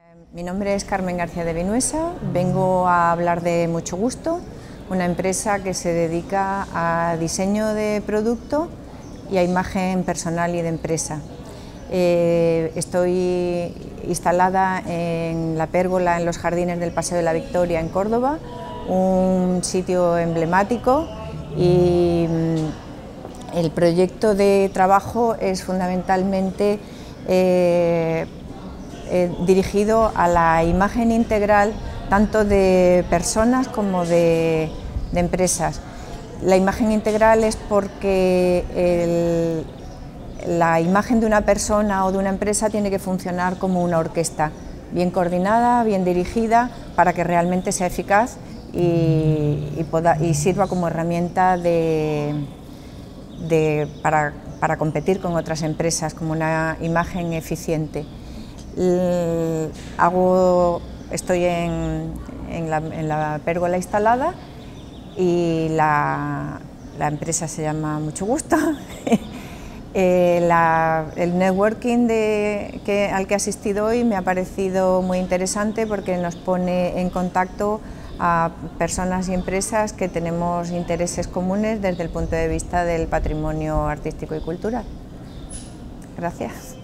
Mi nombre es Carmen García de Vinuesa, vengo a hablar de Mucho Gusto, una empresa que se dedica a diseño de producto y a imagen personal y de empresa. Estoy instalada en la pérgola en los jardines del Paseo de la Victoria en Córdoba, un sitio emblemático, y el proyecto de trabajo es fundamentalmente dirigido a la imagen integral tanto de personas como de empresas. La imagen integral es porque la imagen de una persona o de una empresa tiene que funcionar como una orquesta, bien coordinada, bien dirigida, para que realmente sea eficaz y sirva como herramienta para competir con otras empresas, como una imagen eficiente. Estoy en la pérgola instalada y la empresa se llama Mucho Gusto. El networking al que he asistido hoy me ha parecido muy interesante porque nos pone en contacto a personas y empresas que tenemos intereses comunes desde el punto de vista del patrimonio artístico y cultural. Gracias.